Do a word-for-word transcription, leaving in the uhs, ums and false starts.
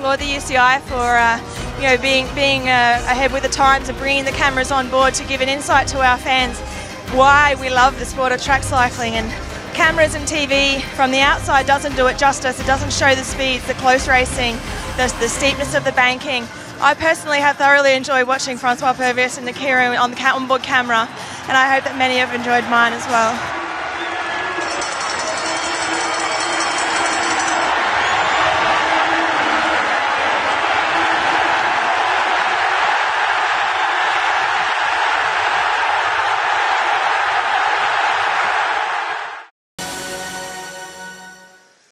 applaud the U C I for uh, you know, being, being uh, ahead with the times and bringing the cameras on board to give an insight to our fans why we love the sport of track cycling. And cameras and T V from the outside doesn't do it justice. It doesn't show the speeds, the close racing, the, the steepness of the banking. I personally have thoroughly enjoyed watching Francois Purvis and Nakira on the onboard camera, and I hope that many have enjoyed mine as well.